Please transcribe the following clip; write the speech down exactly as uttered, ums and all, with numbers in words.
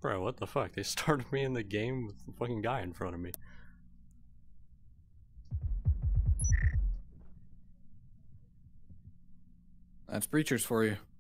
Bro, what the fuck? They started me in the game with the fucking guy in front of me. That's breachers for you.